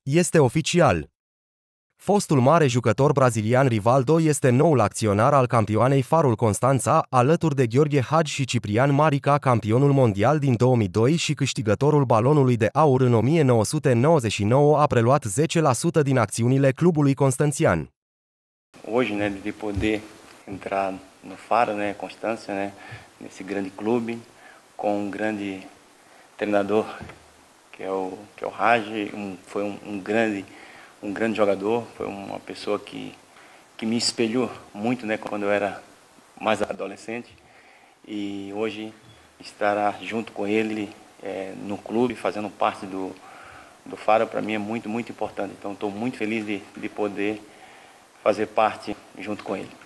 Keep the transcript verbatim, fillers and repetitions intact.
Este oficial. Fostul mare jucător brazilian Rivaldo este noul acționar al campioanei Farul Constanța, alături de Gheorghe Hagi și Ciprian Marica, campionul mondial din două mii doi și câștigătorul balonului de aur în o mie nouă sute nouăzeci și nouă, a preluat zece la sută din acțiunile clubului constanțian. Hoje, né, de poder entrar no Faro, né, Constância, né, nesse grande clube, com um grande treinador que é o que é o Hagi, um, foi um, um grande um grande jogador, foi uma pessoa que que me espelhou muito, né, quando eu era mais adolescente, e hoje estar junto com ele é, no clube, fazendo parte do do Faro, para mim é muito muito importante. Então estou muito feliz de de poder fazer parte junto com ele.